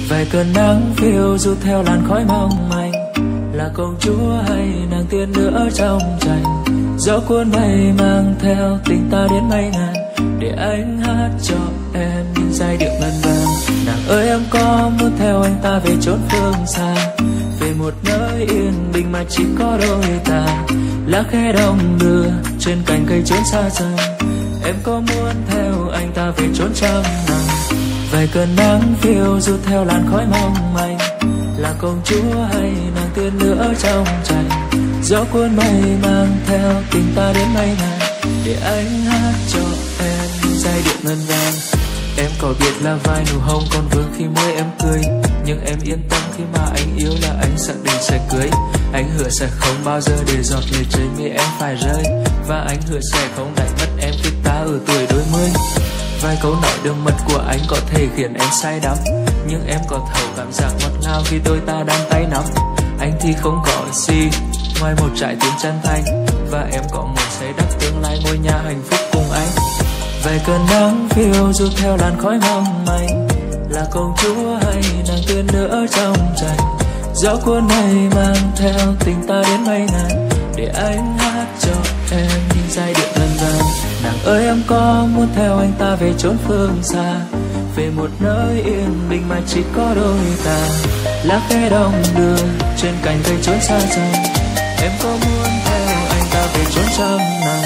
vài cơn nắng phiêu du theo làn khói mong manh, là công chúa hay nàng tiên nữa trong tranh. Gió cuốn bay mang theo tình ta đến mây ngàn, để anh hát cho em những giai điệu ngân vang. Nàng ơi em có muốn theo anh ta về chốn phương xa, về một nơi yên bình mà chỉ có đôi ta. Lá khẽ đông đưa trên cành cây trốn xa xăm, em có muốn theo anh ta về chốn trăng nắng. Vài cơn nắng phiêu du theo làn khói mong manh, là công chúa hay nàng tiên nữa trong tranh. Gió cuốn mây mang theo tình ta đến mây ngàn, để anh hát cho em những giai điệu ngân vang. Em có biết là vai nụ hồng còn vương khi môi em cười, nhưng em yên tâm khi mà anh yêu là anh xác định sẽ cưới. Anh hứa sẽ không bao giờ để giọt lệ trên mi em phải rơi, và anh hứa sẽ không đánh mất em khi ta ở tuổi đôi mươi. Vài câu nói đường mật của anh có thể khiến em say đắm, nhưng em có thấu cảm giác ngọt ngào khi đôi ta đang tay nắm. Anh thì không có gì ngoài một trái tim chân thành, và em có muốn xây đắp tương lai ngôi nhà hạnh phúc cùng anh. Vài cơn nắng phiêu du theo làn khói mong manh, là công chúa hay nàng tiên nữa trong tranh. Gió cuốn mây mang theo tình ta đến mây ngàn, để anh hát cho em những giai điệu ngân vang. Nàng ơi em có muốn theo anh ta về chốn phương xa, về một nơi yên bình mà chỉ có đôi ta. Lá khẽ đông đưa trên cành cây trốn xa xăm, em có muốn theo anh ta về chốn trăng nắng.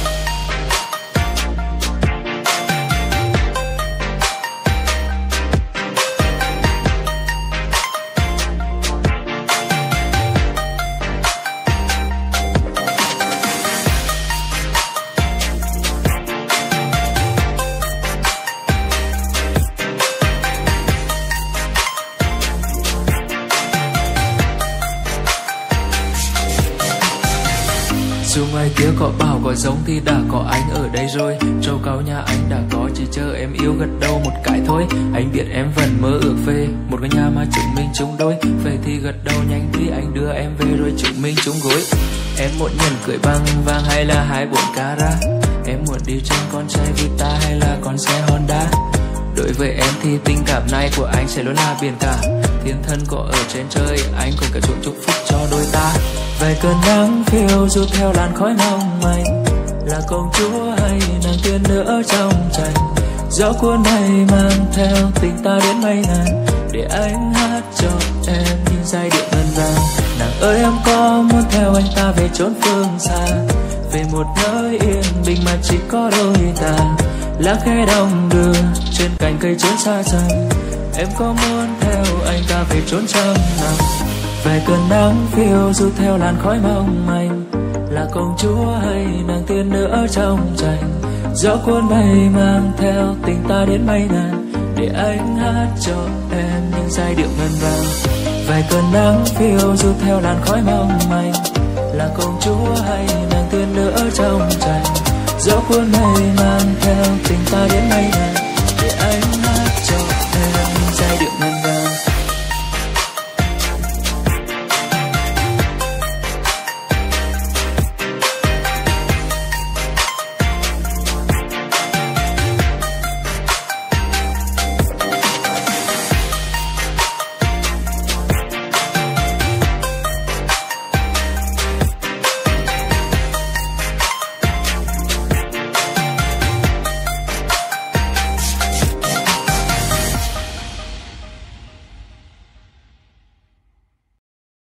Dù ngoài kia có bão có giông thì đã có anh ở đây rồi. Trâu cao nhà anh đã có, chỉ chờ em yêu gật đầu một cái thôi. Anh biết em vẫn mơ ước về một cái nhà mà chúng mình chung đôi. Vậy thì gật đầu nhanh đi anh đưa em về rồi chúng mình chung gối. Em muốn nhận cưới bằng vàng hay là 24 carat? Em muốn đi trên con xe Vita hay là con xe Honda? Đối với em thì tình cảm này của anh sẽ luôn là biển cả. Thiên thần có ở trên trời, anh cũng cả chuộng chúc phúc cho đôi ta. Vài cơn nắng phiêu du theo làn khói mong manh, là công chúa hay nàng tiên nữa trong tranh. Gió cuốn mây mang theo tình ta đến mây ngàn, để anh hát cho em những giai điệu ngân vang. Nàng ơi em có muốn theo anh ta về chốn phương xa, về một nơi yên bình mà chỉ có đôi ta. Lá khẽ đông đưa trên cành cây trốn xa xăm, em có muốn theo anh ta về chốn trăng nắng. Vài cơn nắng phiêu du theo làn khói mong manh, là công chúa hay nàng tiên nữa trong tranh. Gió cuốn mây mang theo tình ta đến mây ngàn, để anh hát cho em những giai điệu ngân vang. Vài cơn nắng phiêu du theo làn khói mong manh, là công chúa hay nàng tiên nữa trong tranh. Gió cuốn mây mang theo tình ta đến mây ngàn,